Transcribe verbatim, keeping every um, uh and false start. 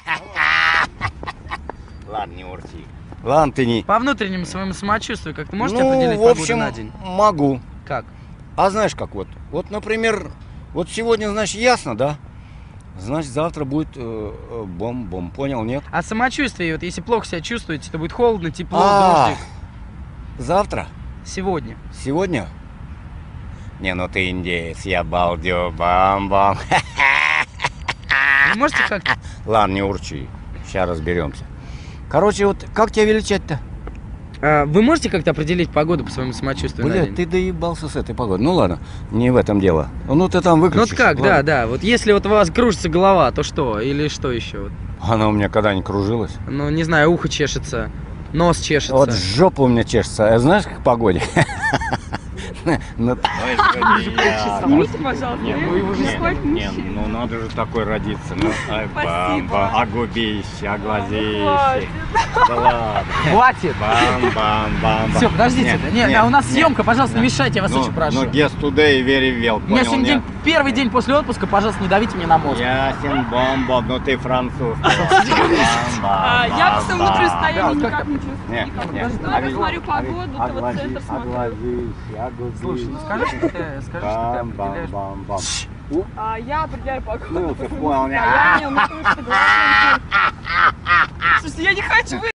Ладно, не урти. Ладно, ты не... По внутреннему своему самочувствию, как ты можете ну, определить в общем, погоду на день? могу. Как? А знаешь как вот? Вот, например, вот сегодня, значит, ясно, да? Значит, завтра будет э, э, бом-бом. Понял, нет? А самочувствие, вот если плохо себя чувствуете, то будет холодно, тепло, А, дождик. завтра? Сегодня. Сегодня? Не, ну ты индеец, я балдю, бам-бам. Вы можете как-то... Ладно, не урчи, сейчас разберемся. Короче, вот как тебя величать-то? А, вы можете как-то определить погоду по своему самочувствию на Блядь, день? ты доебался с этой погодой. Ну ладно, не в этом дело. Ну ты там Ну выключишь. вот как, ладно. да, да. Вот если вот у вас кружится голова, то что? Или что еще? Вот? Она у меня когда не кружилась. Ну, не знаю, ухо чешется, нос чешется. Вот жопа у меня чешется. А знаешь, как в погоде? Снимите, пожалуйста. Не, ну его же снять. Не, ну надо же такой родиться. Ну, ай, бам, бам, а губище, а глазище. Да ладно. Хватит! Бам, бам, бам. Все, подождите. Нет, Не, нет, а у нас нет, съемка, пожалуйста, не нет. мешайте, я вас Ну, очень прошу. Ну, guess today very well, У меня понял, сегодня день, нет? первый день после отпуска, пожалуйста, не давите мне на мозг. Ясен, бомба, ну ты француз. А, я в своем внутреннем состоянии Да, никак не чувствую. Нет, Никак. нет. Даже я смотрю погоду, то вот центр смотрю. Слушай, ну скажи, что ты, скажи, что ты определяешь. Бам-бам-бам. А, я определяю погоду. Ну, ты по понял, состоянию, ну, потому что главное- Слушайте, я не хочу